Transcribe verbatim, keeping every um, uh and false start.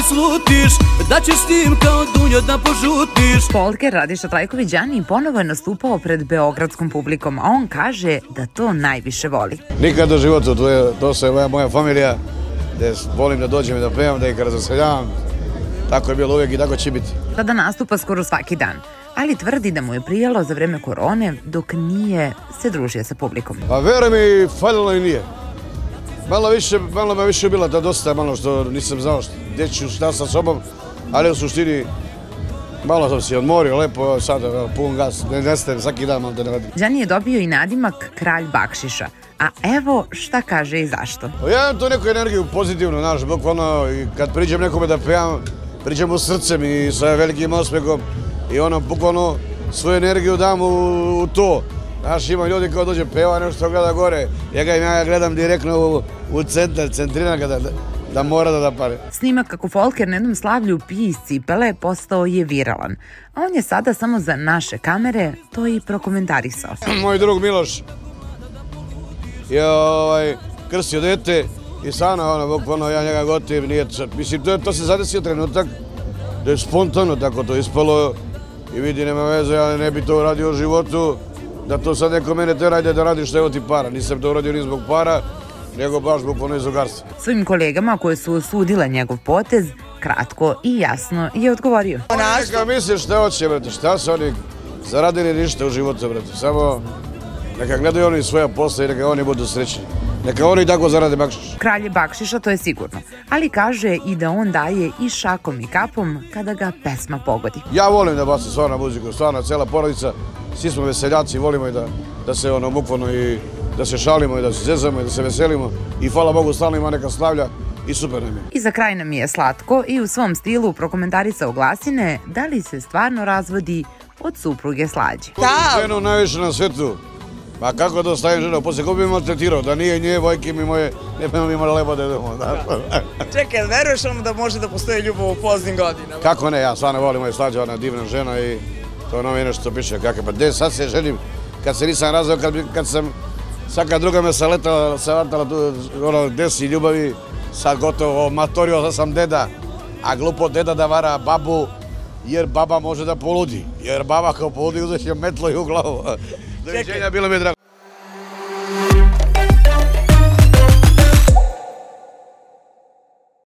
slutiš, da ćeš s tim kao dunja da požutiš. Folker Radiša Trajković Đani ponovo je nastupao pred beogradskom publikom, a on kaže da to najviše voli. Nikad u životu, to, je, to se je moja familija, gde volim da dođem i da pevam, da ih razveseljavam. Tako je bilo uvijek i tako će biti. Sada nastupa skoro svaki dan, ali tvrdi da mu je prijalo za vreme korone dok nije se družio sa publikom. Pa veruj mi, falilo i nije. Malo više, malo me više bila da dosta, malo što nisam znao gdje ću šta sa sobom, ali u suštini malo sam se odmorio, lepo, sada pun gas, ne nestajem, svaki dan malo da ne radim. Đani je dobio i nadimak Kralj bakšiša, a evo šta kaže i zašto. Ja imam tu neku energiju pozitivnu, znaš, bukvalno, i kad priđem nekome da pevam, priđem u srcem i sa velikim osmehom i ono, bukvalno, svoju energiju dam u, u to. Znaš, ima ljudi kao dođe peva, nešto gleda gore, ja ga, ja ga gledam direktno u, u centar, centrina ga da, da mora da da pare. Snimak kako Folker na jednom slavlju pije iz cipele postao je viralan, a on je sada samo za naše kamere to i prokomentarisao. Moj drug Miloš je ovaj, krstio dete i sana, ono, bukvalno ja njega gotivim, nije, mislim, to, to se zadesio trenutak, da je spontano tako to ispalo i vidi, nema veze, ja ne bi to uradio u životu, da to sad neko mene tera, ajde da radiš, evo ti para. Nisam to uradio ni zbog para, nego baš bukvalno iz ugarstva. Svojim kolegama koje su osudile njegov potez, kratko i jasno je odgovorio. Neka misliš šta hoće, brate, šta su oni zaradili ništa u životu, brate, samo neka gledaju oni svoja posla i neka oni budu srećni. Neka oni tako zarade bakšiš. Kralj bakšiša, to je sigurno, ali kaže i da on daje i šakom i kapom kada ga pesma pogodi. Ja volim da bacim stvarno muziku, stvarno, cela porodica, svi smo veseljaci, volimo i da, da se ono bukvalno i da se šalimo i da se zezamo i da se veselimo i hvala Bogu stalno ima neka slavlja i super nam je. I za kraj nam je slatko i u svom stilu prokomentarisao glasine da li se stvarno razvodi od supruge Slađe. Ženu najviše na svetu. Pa kako da stavim ženu, poslije ko bi me maltretirao, da nije nje, vojke mi moje, ne bi mi imali lepo da idemo. Čekaj, veruješ ono da može da postoji ljubav u poznim godinama? Kako ne, ja stvarno volim moju Slađu, ona je divna žena i to je novine što piše, kakve, pa gde sad se ženim, kad se nisam razveo, kad, kad sam, svaka druga me saletala, saletala tu, ono, desi ljubavi, sad gotovo, matorio, sad sam deda, a glupo deda da vara babu, jer baba može da poludi, jer baba kao poludi uzeće metlo i u glavu. Doviđenja, bilo mi je drago.